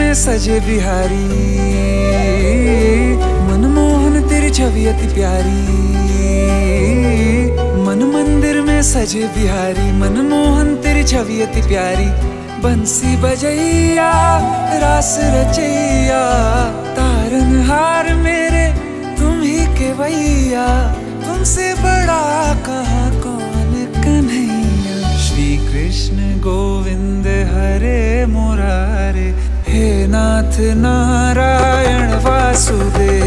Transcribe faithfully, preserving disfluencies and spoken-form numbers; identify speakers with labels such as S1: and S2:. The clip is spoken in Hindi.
S1: में सजे बिहारी, मनमोहन तेरी छवि अति प्यारी। मन मंदिर में सजे बिहारी, मनमोहन तेरी छवि अति प्यारी। बंसी बजैया रास रचैया, तारनहार मेरे तुम ही के भैया। तुमसे बड़ा कहाँ कौन कन्हैया। श्री कृष्ण गोविंद हरे मुरारे, हे नाथ नारायण वासुदेव।